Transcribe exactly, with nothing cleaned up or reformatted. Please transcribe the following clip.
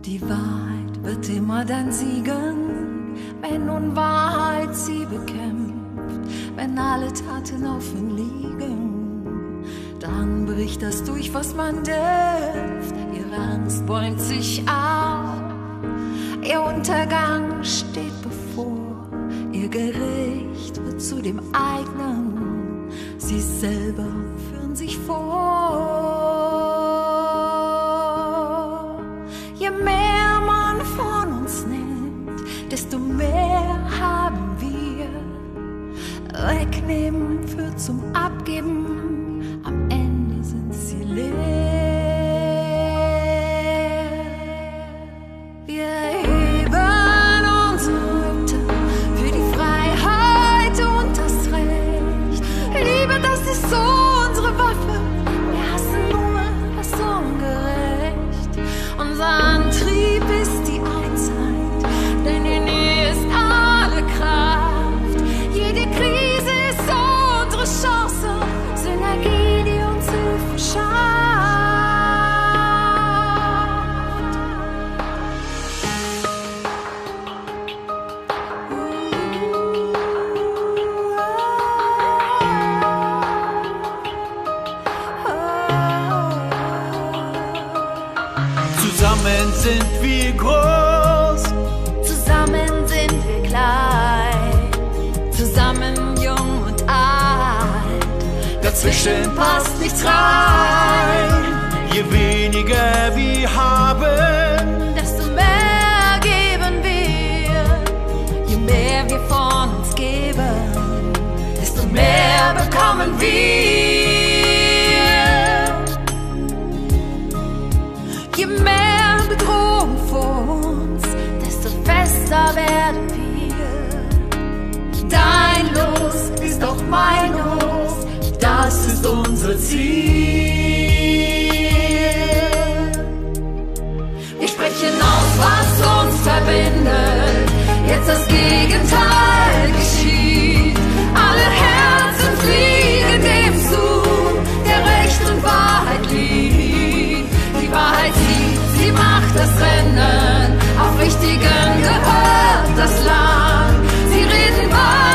Die Wahrheit wird immer dann siegen, wenn Unwahrheit sie bekämpft, wenn alle Taten offen liegen. Dann bricht das durch, was man dürft. Ihre Angst bäumt sich auf, ihr Untergang steht bevor. Ihr Gericht wird zu dem eigenen, sie selber führen sich vor. Je mehr man von uns nimmt, desto mehr haben wir. Wegnehmen führt zum Abgeben, am Ende sind sie leer. Wir erheben unsere Worte für die Freiheit und das Recht. Liebe, das ist so unsere Waffe. Wir hassen nur das Ungerecht. Unser Antrieb ist die Einheit, denn in ihr ist alle Kraft. Jede Krise ist unsere Chance, Synergie, die uns Hilfe schafft. Zusammen sind wir groß, Zusammen sind wir klein, zusammen jung und alt. dazwischen passt nichts rein. Je weniger wir haben, Desto mehr geben wir. Je mehr wir von uns geben, desto mehr bekommen wir. Je mehr Bedrohung vor uns, desto fester werden wir. Dein Los ist auch mein Los, das ist unser Ziel. Wir sprechen aus, was uns verbindet, jetzt das Gegenteil geschieht. Alle Herzen fliegen dem zu, der Recht und Wahrheit liegt. Die Wahrheit siegt, sie macht das Rennen, Aufrichtigen gehört das Land. Sie reden Wahrheit.